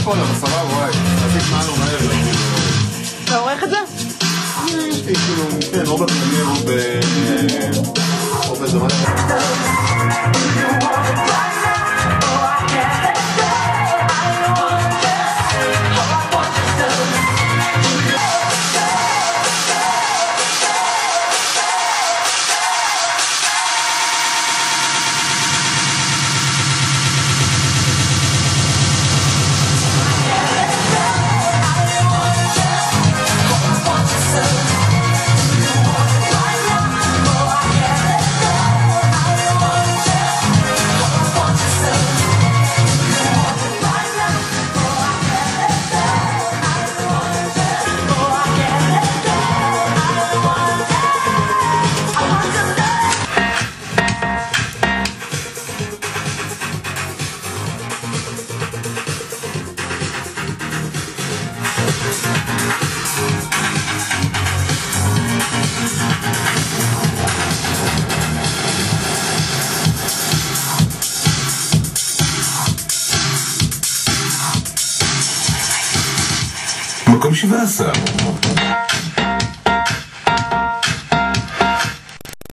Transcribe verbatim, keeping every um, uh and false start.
פה עליו עשרה, וואי, תעתיק מענו מהר. אתה עורך את זה? יש לי כאילו, כן, או בפרמייר או ב... או בזה, מה זה? מקום שבע עשר